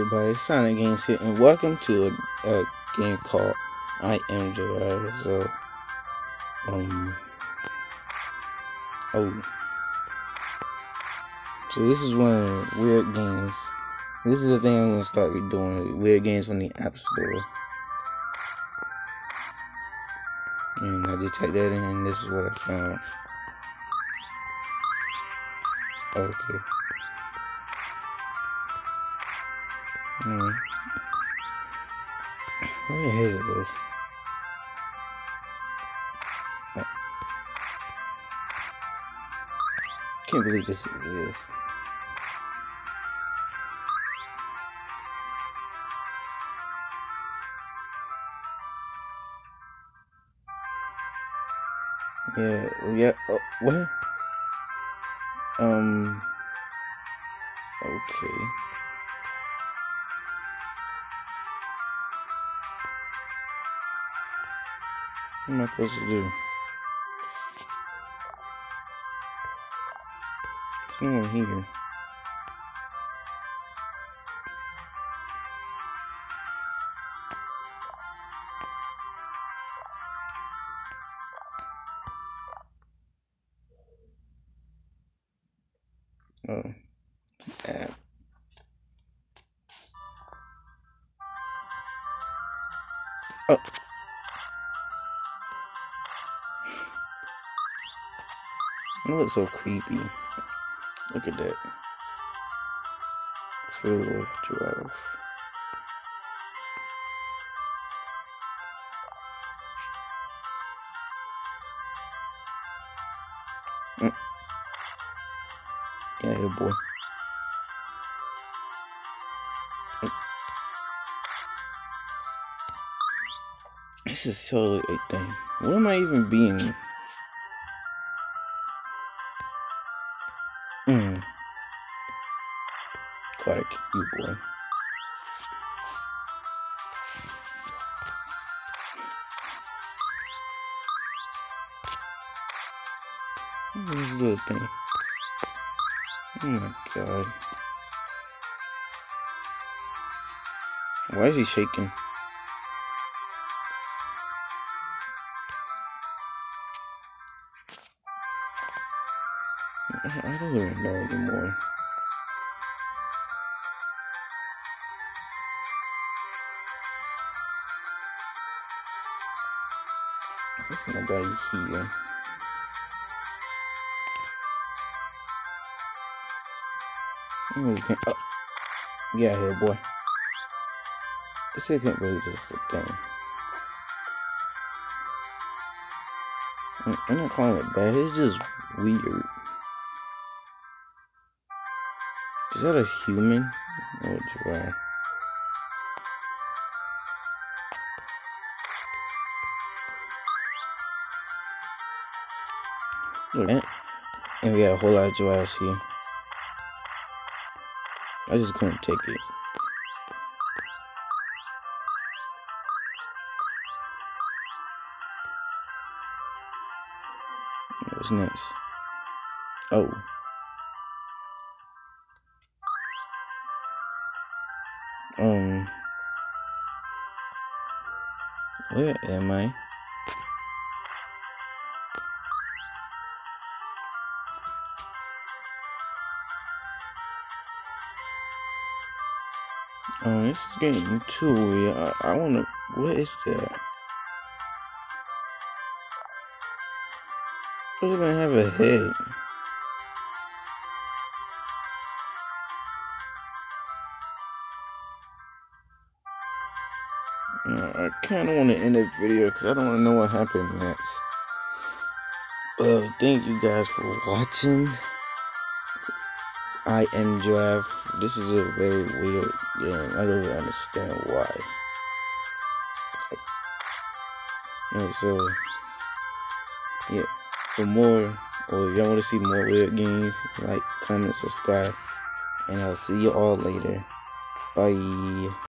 everybody, Sonic Games here, and welcome to a game called I Am Giraffe. So this is one of the weird games. This is the thing I'm gonna start doing, weird games from the App Store. And I just typed that in, and this is what I found. Okay. Where is this? Can't believe this exists. Yeah. Oh, what? Okay. What am I supposed to do? There's no one here. Oh. App. Oh. It looks so creepy. Look at that. Filled with giraffe. Yeah, here, boy. This is totally a thing. What am I even being? Quite a cute boy. What is this little thing? Oh my god. Why is he shaking? I don't even know anymore. There's nobody here. Oh, you can't. Oh. Get out here, boy. I still can't believe this is a thing. I'm not calling it bad, it's just weird. Is that a human? Or a giraffe? Look at that. And we got a whole lot of giraffes here. I just couldn't take it. What's next? Oh. Where am I? This is getting too weird. I wanna. What is that? Who's gonna have a head? I kind of want to end the video because I don't want to know what happened next. Well, thank you guys for watching. I Am Giraffe. This is a very weird game. I don't really understand why. Alright, so yeah, for more, or if y'all want to see more weird games, like, comment, subscribe, and I'll see you all later. Bye.